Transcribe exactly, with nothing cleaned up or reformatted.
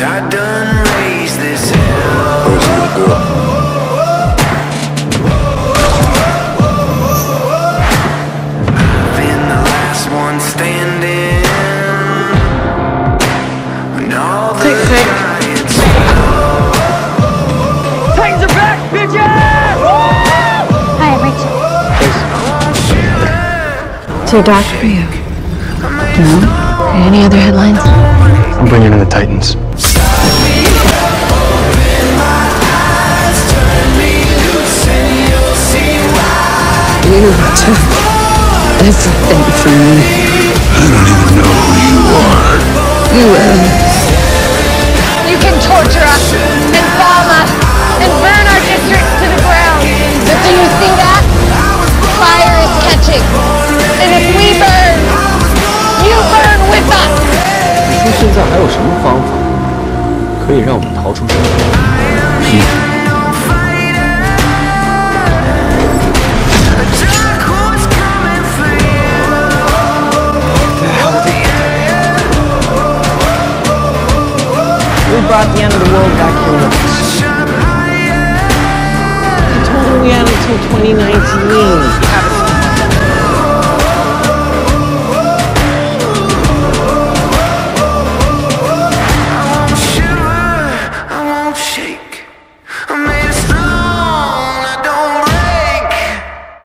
I done raised this hell. Where's the girl? I've been the last one standing when all the giants fell. Titans are back, bitches! Hi, I'm Rachel. Is there a doc for you? No? Okay, any other headlines? I'm bringing in the Titans. You took everything from me. I don't even know who you are. You will. You can torture us and bomb us and burn our district to the ground. But do you see that? Fire is catching. And if we burn, you burn with us. 你说现在还有什么方法可以让我们逃出生命？ We brought the end of the world back here with us. I told her we had until twenty nineteen.